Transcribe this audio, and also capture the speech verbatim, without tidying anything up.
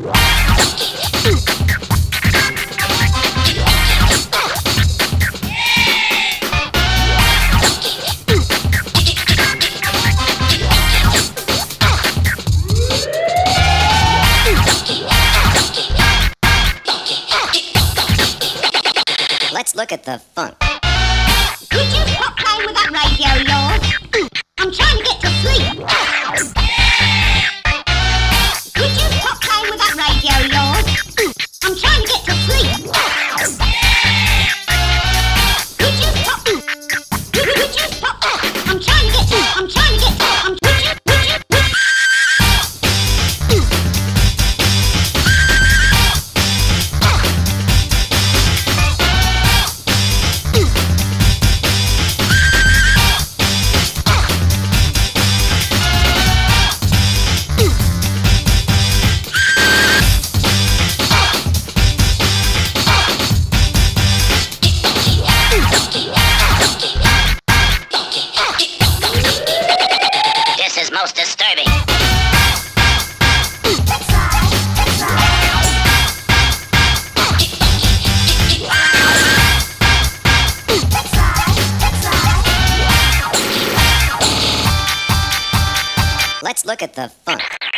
Let's look at the funk. Could you stop playing with that radio of yours? I'm trying to get to sleep. Could you stop playing with that radio of yours? I'm trying to get to sleep. Could you stop? Could, could you stop? I'm trying to get to. I'm trying to get to. I'm. Would you? Would you? Would most disturbing. Let's look at the funk.